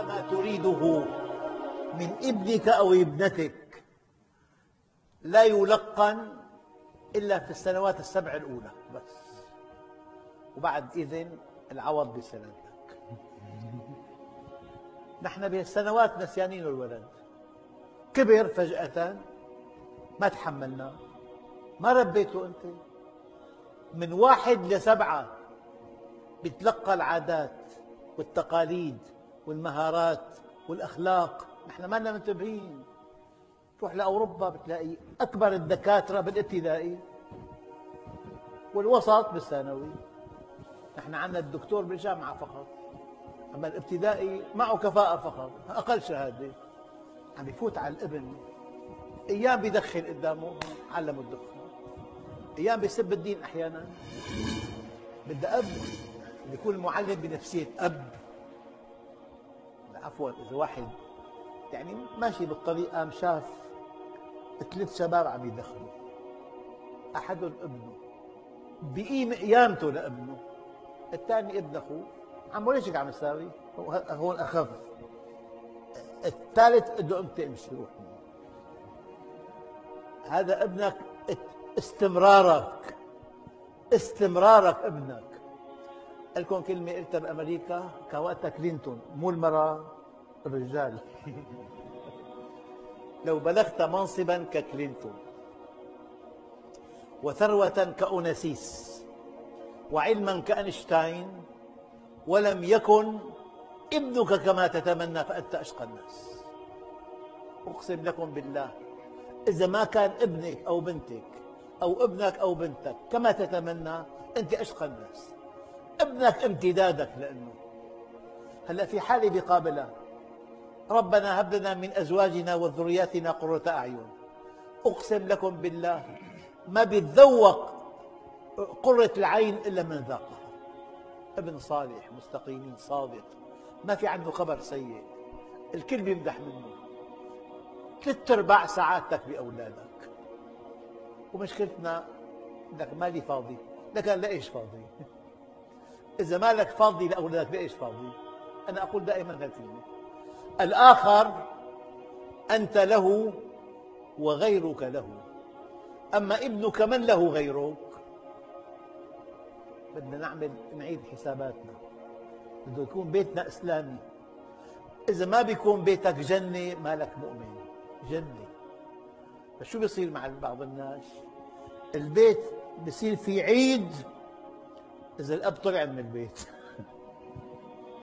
ما تريده من ابنك أو ابنتك لا يلقن إلا في السنوات السبع الأولى بس، وبعد إذن العوض بسلامتك. نحن بهالسنوات نسيانين الولد، كبر فجأة ما تحملنا، ما ربيته أنت. من 1 ل7 بيتلقى العادات والتقاليد والمهارات والأخلاق، نحن ما لنا منتبهين. تروح لأوروبا بتلاقي أكبر الدكاترة بالابتدائي والوسط بالثانوي، نحن عندنا الدكتور بالجامعة فقط، أما الابتدائي معه كفاءة فقط، أقل شهادة. عم يفوت على الابن، أيام بيدخن قدامه علمه الدخان، أيام بيسب الدين أحيانا. بدها أب يكون المعلم بنفسية أب. عفوا، إذا واحد يعني ماشي بالطريق قام شاف 3 شباب عم يدخنوا، أحدهم ابنه بقيم قيامته لابنه، الثاني ابن أخوه عمو ليش هيك عم تساوي؟ هون أخف، الثالث بده أنت امشي روح. هذا ابنك، استمرارك ابنك. قال لكم كلمة قلتها بأمريكا كان وقتها كلينتون، مو المرأة، الرجال. لو بلغت منصبا ككلينتون وثروة كأوناسيس وعلما كأينشتاين ولم يكن ابنك كما تتمنى فأنت أشقى الناس. أقسم لكم بالله إذا ما كان ابنك أو بنتك أو ابنك أو بنتك كما تتمنى أنت أشقى الناس. ابنك امتدادك لأنه هلأ في حالة بقابلها، ربنا هب لنا من أزواجنا وذرياتنا قرة أعين. أقسم لكم بالله ما بيتذوق قرة العين إلا من ذاقها. ابن صالح مستقيم صادق ما في عنده خبر سيء، الكل بيمدح منه، 3/4 سعادتك بأولادك. ومشكلتنا لك مالي فاضي، لكن لإيش فاضي؟ إذا مالك فاضي لأولادك لإيش فاضي؟ أنا أقول دائما هالكلمة، الآخر أنت له وغيرك له، أما ابنك من له غيرك. بدنا نعيد حساباتنا، بده يكون بيتنا إسلامي. إذا ما بيكون بيتك جنة مالك مؤمن، جنة. فشو بيصير مع بعض الناس؟ البيت بيصير في عيد إذا الأب طلع من البيت.